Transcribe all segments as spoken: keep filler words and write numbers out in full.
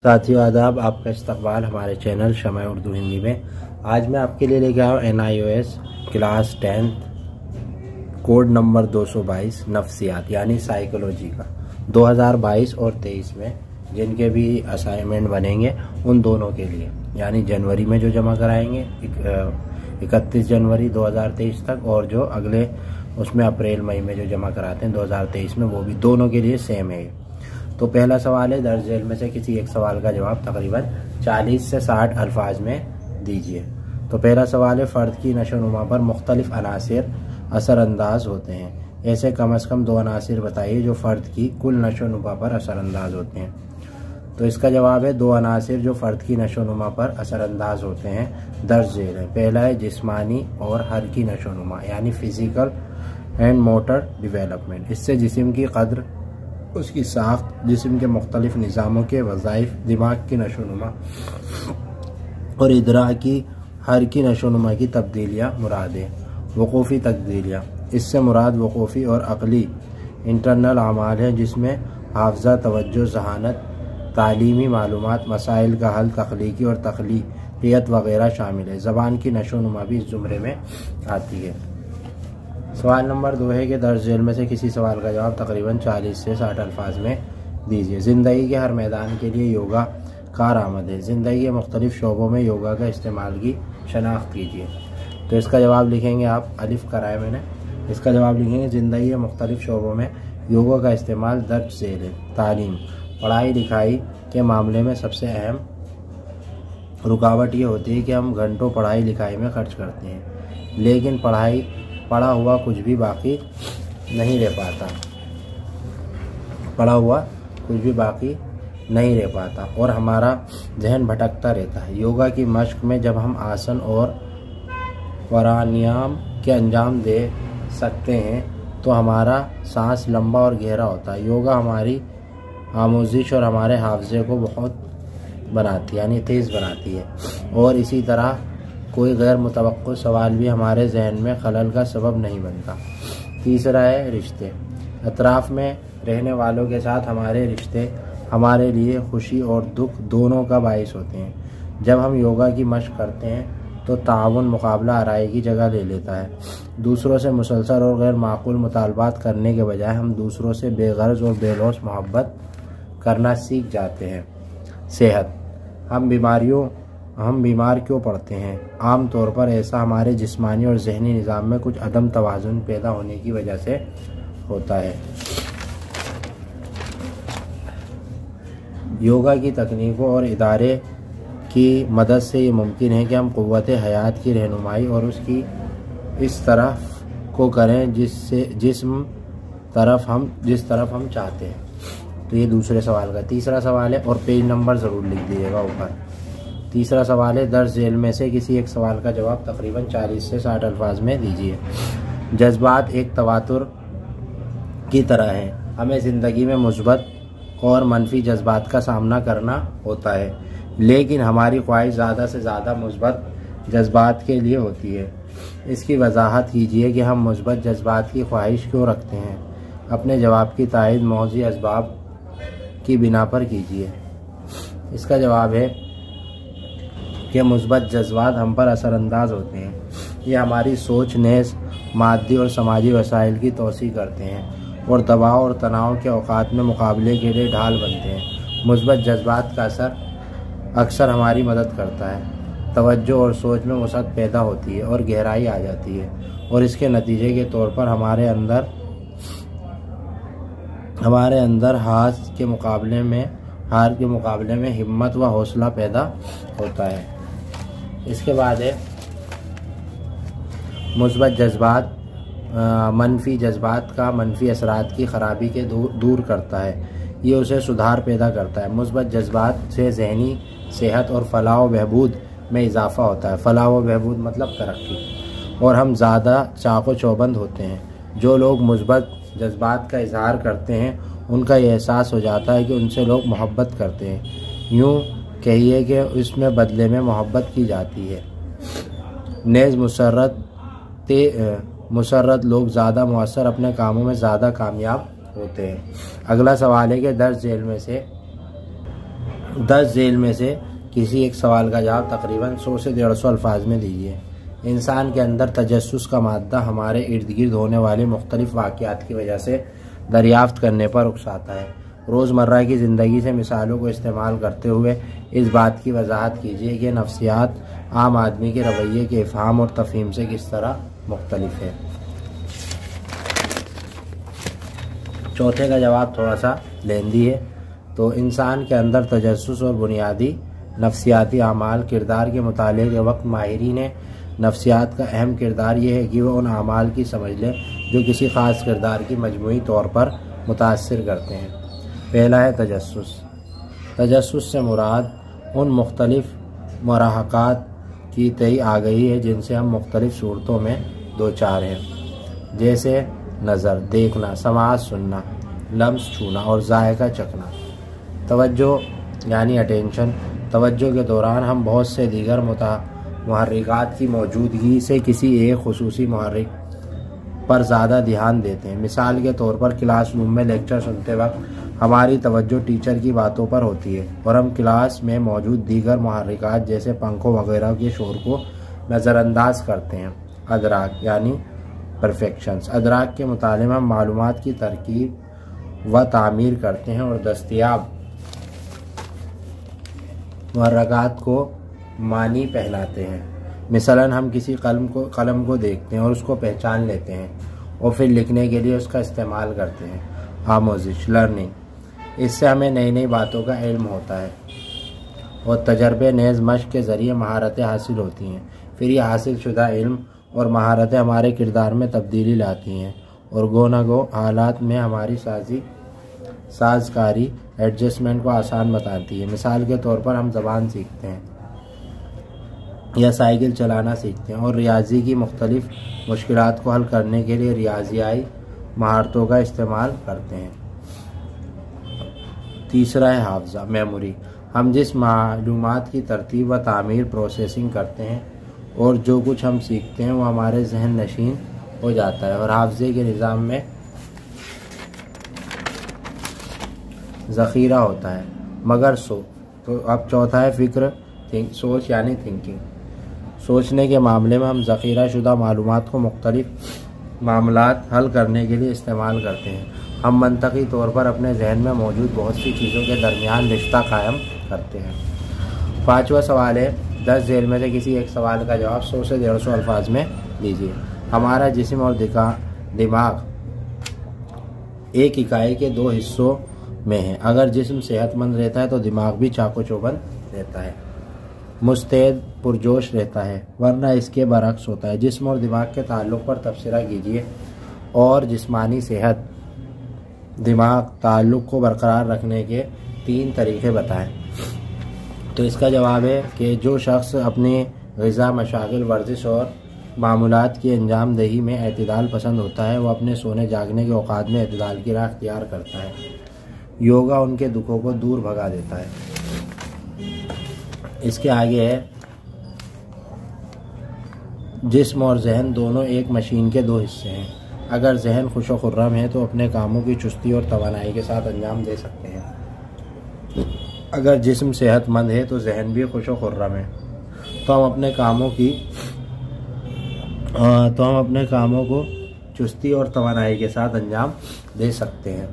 साथियों आदाब, आपका इस्तकबाल हमारे चैनल शमा उर्दू हिंदी में। आज मैं आपके लिए लेके आया हूँ N I O S class tenth code number दो सौ बाईस नफ्सियात यानी साइकोलॉजी का दो हज़ार बाईस और तेईस में जिनके भी असाइनमेंट बनेंगे उन दोनों के लिए, यानी जनवरी में जो जमा कराएंगे इकतीस जनवरी दो हज़ार तेईस तक, और जो अगले उसमें अप्रैल मई में जो जमा कराते हैं दो हज़ार तेईस में, वो भी दोनों के लिए सेम है। तो पहला सवाल है, दर्ज झेल में से किसी एक सवाल का जवाब तकरीबन चालीस से साठ अल्फाज में दीजिए। तो पहला सवाल है, फ़र्द की नशोनुमा पर मुख्तलिफ अनासिर असरअंदाज होते हैं। ऐसे कम अज़ कम दो अनासिर बताइए जो फ़र्द की कुल नशोनुमा पर असरअंदाज होते हैं। तो इसका जवाब है दो अनासिर जो फ़र्द की नशोनुमा पर असरअंदाज होते हैं दर्ज झेल है। पहला है जिस्मानी और हरकी नशोनुमा यानी फ़िज़िकल एंड मोटर डिवेलपमेंट। इससे जिस्म की कद्र, उसकी साख्त, जिस्म के मुख्तलिफ निज़ामों के वज़ाइफ, दिमाग की नशोनुमा और इदरा की हर की नशोनुमा की तब्दीलियाँ मुराद है। वक़ूफ़ी तब्दीलियाँ, इससे मुराद वक़ूफ़ी और अक़ली इंटरनल आमाल हैं जिसमें हाफ़ज़ा, तवज्जो, ज़हानत, तालीमी मालूमात, मसाइल का हल, तख्लीकी और तख्लीक़ियत वग़ैरह शामिल है। ज़बान की नशोनुमा भी इस ज़ुमरे में आती है। सवाल नंबर दो है कि दर्ज झेल में से किसी सवाल का जवाब तकरीबन चालीस से साठ अल्फाज में दीजिए। ज़िंदगी के हर मैदान के लिए योगा कारआमद है। ज़िंदगी के मुख्तलिफ शोबों में योगा का इस्तेमाल की शनाख्त कीजिए। तो इसका जवाब लिखेंगे आप, अलिफ कराए मैंने, इसका जवाब लिखेंगे ज़िंदगी के मुख्तलिफ शोबों में योगा का इस्तेमाल दर्ज झेल है। तालीम, पढ़ाई लिखाई के मामले में सबसे अहम रुकावट ये होती है कि हम घंटों पढ़ाई लिखाई में खर्च करते हैं, लेकिन पढ़ाई पढ़ा हुआ कुछ भी बाकी नहीं रह पाता पढ़ा हुआ कुछ भी बाकी नहीं रह पाता और हमारा जहन भटकता रहता है। योगा की मश्क में जब हम आसन और प्राणायाम के अंजाम दे सकते हैं तो हमारा सांस लंबा और गहरा होता है। योगा हमारी आमोजिश और हमारे हाफजे को बहुत बनाती है, यानी तेज़ बनाती है, और इसी तरह कोई गैर मुतवक्को सवाल भी हमारे जहन में खलल का सबब नहीं बनता। तीसरा है रिश्ते। अतराफ़ में रहने वालों के साथ हमारे रिश्ते हमारे लिए खुशी और दुख दोनों का बाइस होते हैं। जब हम योगा की मश्क करते हैं तो ताउन, मुकाबला आराई की जगह ले लेता है। दूसरों से मुसलसल और गैर माकूल मुतालबात करने के बजाय हम दूसरों से बेगर्ज और बेलौस मोहब्बत करना सीख जाते हैं। सेहत, हम बीमारियों हम बीमार क्यों पड़ते हैं? आम तौर पर ऐसा हमारे जिस्मानी और जहनी निज़ाम में कुछ अदम तवाज़ुन पैदा होने की वजह से होता है। योगा की तकनीकों और इदारे की मदद से ये मुमकिन है कि हम क़ुव्वत हयात की रहनुमाई और उसकी इस तरफ को करें जिससे जिस्म तरफ हम जिस तरफ हम चाहते हैं। तो ये दूसरे सवाल का तीसरा सवाल है, और पेज नंबर ज़रूर लिख दीजिएगा ऊपर। तीसरा सवाल है, दर्ज झेल में से किसी एक सवाल का जवाब तकरीबन चालीस से साठ अल्फाज में दीजिए। जज्बात एक तवातुर की तरह हैं। हमें ज़िंदगी में मुस्बत और मनफी जज्बात का सामना करना होता है, लेकिन हमारी ख्वाहिश ज़्यादा से ज़्यादा मुस्बत जज्बात के लिए होती है। इसकी वजाहत कीजिए कि हम मुस्बत जज्बात की ख्वाहिश क्यों रखते हैं। अपने जवाब की तायद मौज़ी असबाब की बिना पर कीजिए। इसका जवाब है कि मुस्बत जज्बात हम पर असरअंदाज होते हैं। ये हमारी सोच, नेज़, मादी और समाजी वसाइल की तोसी करते हैं और दबाव और तनाव के औकात में मुकाबले के लिए ढाल बनते हैं। मुस्बत जज्बात का असर अक्सर हमारी मदद करता है। तवज्जो और सोच में वसअत पैदा होती है और गहराई आ जाती है, और इसके नतीजे के तौर पर हमारे अंदर हमारे अंदर हार के मुकाबले में हार के मुकाबले में हिम्मत व हौसला पैदा होता है। इसके बाद है मुस्बत जज्बात मनफी जज्बात का मनफी असरात की ख़राबी के दूर दूर करता है। ये उसे सुधार पैदा करता है। मुस्बत जज्बात से जहनी सेहत और फलाह व बहबूद में इजाफ़ा होता है। फलाह व बहबूद मतलब तरक्की, और हम ज़्यादा चाक़ो चौबंद होते हैं। जो लोग मुस्बत जज्बात का इजहार करते हैं उनका ये एहसास हो जाता है कि उनसे लोग मोहब्बत करते हैं। यूँ कहिए कि इसमें बदले में मोहब्बत की जाती है। नेज़ मुसर्रत मुसर्रत लोग ज़्यादा मुअस्सर, अपने कामों में ज़्यादा कामयाब होते हैं। अगला सवाल है कि दर्ज झेल में से दस झेल में से किसी एक सवाल का जवाब तकरीबन सौ से डेढ़ सौ अल्फाज में दीजिए। इंसान के अंदर तजस्सुस का मादा हमारे इर्द गिर्द होने वाले मुख्तलिफ वाक़यात की वजह से दरियाफ्त करने पर उकसाता है। रोज़मर्रा की ज़िंदगी से मिसालों को इस्तेमाल करते हुए इस बात की वजाहत कीजिए कि नफ्सियात आम आदमी के रवैये के इफ़हाम और तफ़हीम से किस तरह मुख्तलिफ है। चौथे का जवाब थोड़ा सा लेंदी है। तो इंसान के अंदर तजस्सुस और बुनियादी नफ्सियाती आमाल किरदार के मुताले के वक्त माहिरीन नफ्सियात का अहम किरदार यह है कि वह उन आमाल की समझ लें जो किसी ख़ास किरदार की मजमूई तौर पर मुतासिर करते हैं। पहला है तजस्सुस। तजस्सुस से मुराद उन मुख्तलिफ मराहकात की तय आ गई है जिनसे हम मुख्तलिफ सूरतों में दो चार हैं, जैसे नज़र देखना, समाअत सुनना, लम्स छूना और जायका चखना। तवज्जो यानी अटेंशन। तवज्जो के दौरान हम बहुत से दीगर मुता मुहर्रिकात की मौजूदगी से किसी एक खुसूसी मुहर्रिक पर ज़्यादा ध्यान देते हैं। मिसाल के तौर पर क्लासरूम में लेक्चर सुनते वक्त हमारी तवज्जो टीचर की बातों पर होती है और हम क्लास में मौजूद दीगर मुहर्रिकात जैसे पंखों वगैरह के शोर को नज़रअंदाज करते हैं। अदराक यानी परफेक्शंस। अदराक के मुताले में हम मालूमात की तरकीब व तामीर करते हैं और दस्तयाब मुहर्रिकात को मानी पहनाते हैं। मिसलन हम किसी कलम को कलम को देखते हैं और उसको पहचान लेते हैं और फिर लिखने के लिए उसका इस्तेमाल करते हैं। आमोजिश लर्निंग। इससे हमें नई नई बातों का इल्म होता है और तजर्बे नेज़ मश्क के ज़रिए महारतें हासिल होती हैं। फिर ये हासिल शुदा इल्म और महारतें हमारे किरदार में तब्दीली लाती हैं और गो न गो हालात में हमारी साजी साजकारी एडजस्टमेंट को आसान बताती है। मिसाल के तौर पर हम ज़बान सीखते हैं या साइकिल चलाना सीखते हैं और रियाजी की मुख्तलिफ मुश्किलात को हल करने के लिए रियाजियाई महारतों का इस्तेमाल करते हैं। तीसरा है हाफ़ज़ा मेमोरी। हम जिस मालूमात की तरतीब व तामीर प्रोसेसिंग करते हैं और जो कुछ हम सीखते हैं वो हमारे जहन नशीन हो जाता है और हाफ़ज़े के निज़ाम में ज़ख़ीरा होता है। मगर सो तो अब चौथा है फ़िक्र थिंक सोच यानी थिंकिंग। सोचने के मामले में हम ज़ख़ीरा शुदा मालूमात को मुख्तलिफ मामलात हल करने के लिए इस्तेमाल करते हैं। हम मंतकी तौर पर अपने जहन में मौजूद बहुत सी चीज़ों के दरमियान रिश्ता कायम करते हैं। पाँचवा सवाल है, दस झेल में से किसी एक सवाल का जवाब सौ से डेढ़ सौ अल्फाज में दीजिए। हमारा जिस्म और दिमाग एक इकाई के दो हिस्सों में है। अगर जिस्म सेहतमंद रहता है तो दिमाग भी चाको चौबंद रहता है, मुस्तैद पुरजोश रहता है, वरना इसके बरक्स होता है। जिस्म और दिमाग के ताल्लुक़ पर तबसरा कीजिए और जिस्मानी सेहत दिमाग ताल्लुक़ को बरकरार रखने के तीन तरीक़े बताएं। तो इसका जवाब है कि जो शख्स अपनी ग़िज़ा, मशागिल, वर्जिश और मामूलात की अंजाम दही में एतदाल पसंद होता है, वह अपने सोने जागने के औकात में एतदाल की राह इख्तियार करता है। योगा उनके दुखों को दूर भगा देता है। इसके आगे है, जिस्म और जहन दोनों एक मशीन के दो हिस्से हैं। अगर जहन खुश व खुर्रम है तो अपने कामों की चुस्ती और तवानाई के साथ अंजाम दे सकते हैं। अगर जिस्म सेहतमंद है तो जहन भी खुश व खुर्रम है, तो हम अपने कामों की तो हम अपने कामों को चुस्ती और तवानाई के साथ अंजाम दे सकते हैं।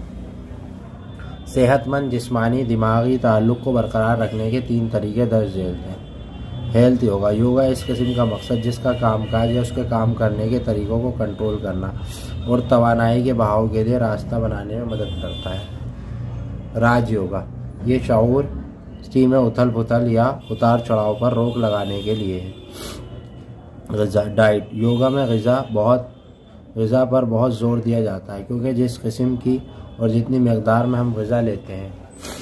सेहतमंद जिस्मानी दिमागी ताल्लुक़ को बरकरार रखने के तीन तरीके दर्ज झेल हैं। हेल्थ योगा। योगा इस किस्म का मकसद जिसका कामकाज या उसके काम करने के तरीक़ों को कंट्रोल करना और तवानाई के बहाव के लिए रास्ता बनाने में मदद करता है। राज योगा, ये शऊर स्टीम में उथल पुथल या उतार चढ़ाव पर रोक लगाने के लिए है। ग़िज़ा डाइट। योगा में ग़िज़ा बहुत ग़िज़ा पर बहुत ज़ोर दिया जाता है क्योंकि जिस किस्म की और जितनी मकदार में हम ग़िज़ा लेते हैं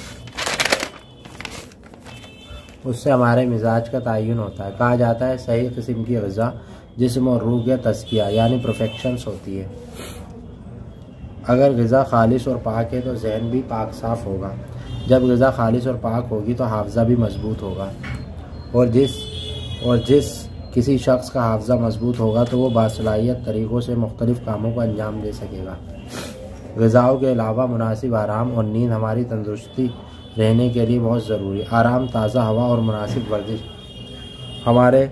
उससे हमारे मिजाज का तयन होता है। कहा जाता है सही किस्म की ग़िज़ा जिस्म और रूह के तज़किया यानी परफेक्शंस होती है। अगर ग़िज़ा खालिस और पाक है तो जहन भी पाक साफ़ होगा। जब ग़िज़ा खालिस और पाक होगी तो हाफ़ज़ा भी मजबूत होगा और जिस और जिस किसी शख्स का हाफ़ज़ा मजबूत होगा तो वो बासलाहियत तरीक़ों से मुख्तलिफ़ कामों को अंजाम दे सकेगा। ग़िज़ाओं के अलावा मुनासिब आराम और नींद हमारी तंदुरुस्ती रहने के लिए बहुत ज़रूरी। आराम, ताज़ा हवा और मुनासिब वर्जिश हमारे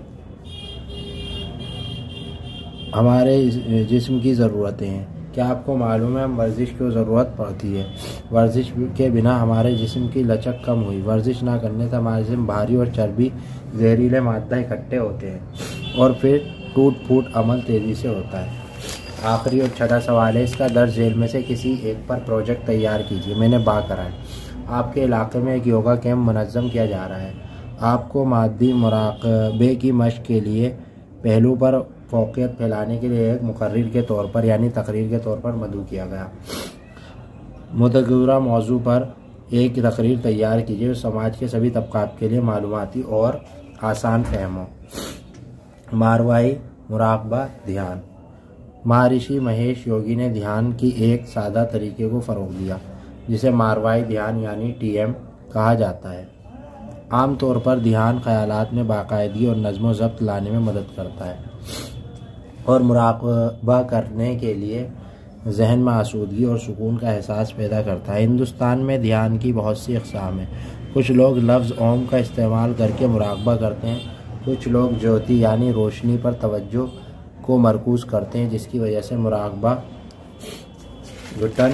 हमारे जिस्म की ज़रूरतें हैं। क्या आपको मालूम है हम वर्जिश क्यों ज़रूरत पड़ती है? वर्जिश के बिना हमारे जिस्म की लचक कम हुई। वर्जिश ना करने से हमारे जिस्म भारी और चर्बी, जहरीले मादा इकट्ठे होते हैं और फिर टूट फूट अमल तेज़ी से होता है। आखिरी और छठा सवाल है, इसका दर्ज झेल में से किसी एक पर प्रोजेक्ट तैयार कीजिए। मैंने बा करा है। आपके इलाके में एक योगा कैंप मुनज़्ज़म किया जा रहा है। आपको मादी मुराक़बे की मशक़ के लिए पहलू पर फ़ौक़ियत फैलाने के लिए एक मुक़र्रिर के तौर पर यानी तकरीर के तौर पर मदऊ किया गया। मुज़क्कुरा मौज़ू पर एक तकरीर तैयार कीजिए जो समाज के सभी तबक़ात के लिए मालूमाती और आसान फ़हम हो। मारवाई मुराक़बा ध्यान। महर्षि महेश योगी ने ध्यान की एक सादा तरीके को फ़रोग़ दिया जिसे मारवाई ध्यान यानी टी एम कहा जाता है। आम तौर पर ध्यान ख़यालात में बाकायदगी और नज़्म व ज़ब्त लाने में मदद करता है और मुराक़बा करने के लिए जहन में आसूदगी और सुकून का एहसास पैदा करता है। हिंदुस्तान में ध्यान की बहुत सी अक़साम हैं। कुछ लोग लफ्ज़ ओम का इस्तेमाल करके मुराक़बा करते हैं, कुछ लोग ज्योति यानी रोशनी पर तवज्जो को मरकूज़ करते हैं जिसकी वजह से मुराक़बा घुटन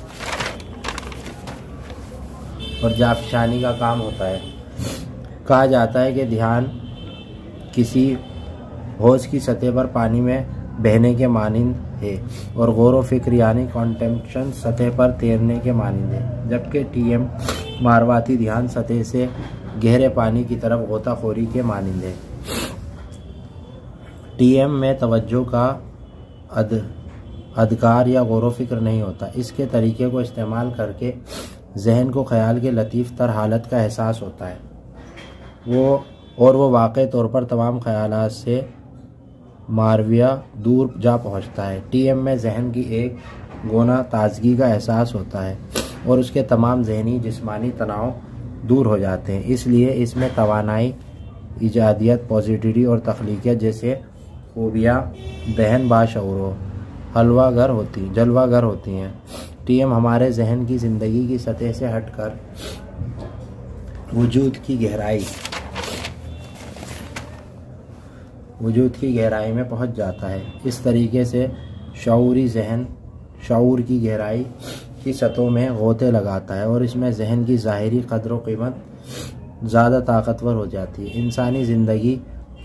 और जाफशानी का काम होता है। कहा जाता है कि ध्यान किसी हौज़ की सतह पर पानी में बहने के मानिंद है और गौर व फिक्र यानी कॉन्टेम्पशन सतह पर तैरने के मानिंद है, जबकि टी एम मारवाती ध्यान सतह से गहरे पानी की तरफ गोताखोरी के मानिंद है। टी एम में तवज्जो का अद अदकार या गौर व फिक्र नहीं होता। इसके तरीके को इस्तेमाल करके जहन को ख्याल के लतीफ़ तर हालत का एहसास होता है वो और वो वाक़ई तौर पर तमाम ख़यालात से मारविया दूर जा पहुँचता है। टी एम में जहन की एक गोना ताज़गी का एहसास होता है और उसके तमाम जहनी जिस्मानी तनाव दूर हो जाते हैं। इसलिए इसमें तवानाई, इजादियत, पॉजिटिविटी और तख्लीकियत जैसे खूबियाँ दहन बाशऊर हलवागर होती जलवागर होती हैं। टी एम हमारे जहन की ज़िंदगी की सतह से हटकर वजूद की गहराई वजूद की गहराई में पहुंच जाता है। इस तरीके से शऊरी जहन शऊर की गहराई की सतहों में गोते लगाता है और इसमें जहन की ज़ाहिरी कदर व कीमत ज़्यादा ताकतवर हो जाती है। इंसानी ज़िंदगी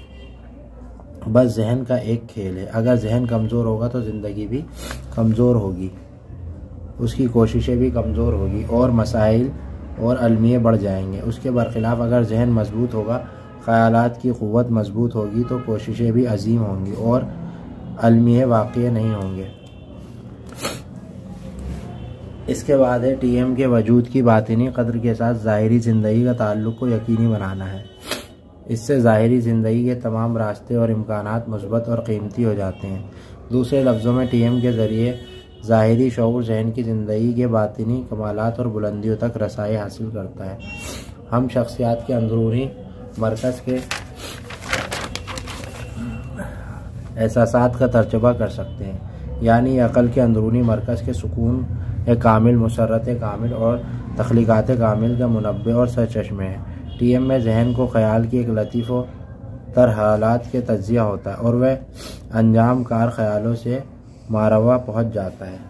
बस जहन का एक खेल है। अगर जहन कमज़ोर होगा तो ज़िंदगी भी कमज़ोर होगी, उसकी कोशिशें भी कमज़ोर होगी और मसाइल और अलमिये बढ़ जाएंगे। उसके बरखिलाफ़ अगर जहन मजबूत होगा, ख़यालात की क़ुव्वत मजबूत होगी तो कोशिशें भी अजीम होंगी और अलमिये वाक़ई नहीं होंगे। इसके बाद है टी एम के वजूद की बातिनी कदर के साथ ज़ाहिरी ज़िंदगी का ताल्लुक़ को यकीनी बनाना है। इससे ज़ाहिरी ज़िंदगी के तमाम रास्ते और इम्कानात मुस्बत और कीमती हो जाते हैं। दूसरे लफ्ज़ों में टी एम के ज़रिए ज़ाहिरी शऊर जहन की ज़िंदगी के बातिनी कमालात और बुलंदियों तक रसाई हासिल करता है। हम शख्सियत के अंदरूनी मरकज़ के एहसासात का तर्जुमा कर सकते हैं, यानी अक़ल के अंदरूनी मरकज़ के सुकून कामिल, मुसर्रत कामिल और तख्लीक़ात कामिल का मुनब्बे और सरचश्मे है। टी एम में जहन को ख्याल की एक लतीफ़ व तर हालात के तज्ज़िया होता है और वह अंजाम कार ख्यालों से मारवा पहुँच जाता है।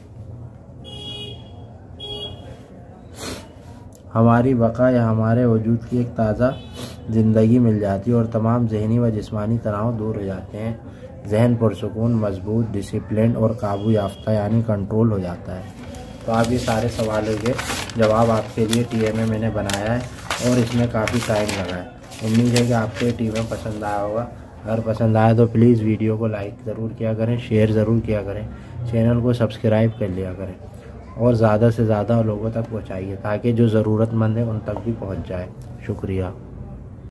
हमारी बका या हमारे वजूद की एक ताज़ा ज़िंदगी मिल जाती है और तमाम जहनी व जिस्मानी तनाव दूर हो जाते हैं। जहन पुरसुकून, मजबूत, डिसिप्लिन और काबू याफ्ता यानी कंट्रोल हो जाता है। तो आप ये सारे सवालों के जवाब आपके लिए टी एम में मैंने बनाया है और इसमें काफ़ी टाइम लगा है। उम्मीद है कि आपको ये टी एम पसंद आया होगा। अगर पसंद आया तो प्लीज़ वीडियो को लाइक ज़रूर किया करें, शेयर ज़रूर किया करें, चैनल को सब्सक्राइब कर लिया करें और ज़्यादा से ज़्यादा लोगों तक पहुँचाइए ताकि जो ज़रूरतमंद है उन तक भी पहुँच जाए। शुक्रिया।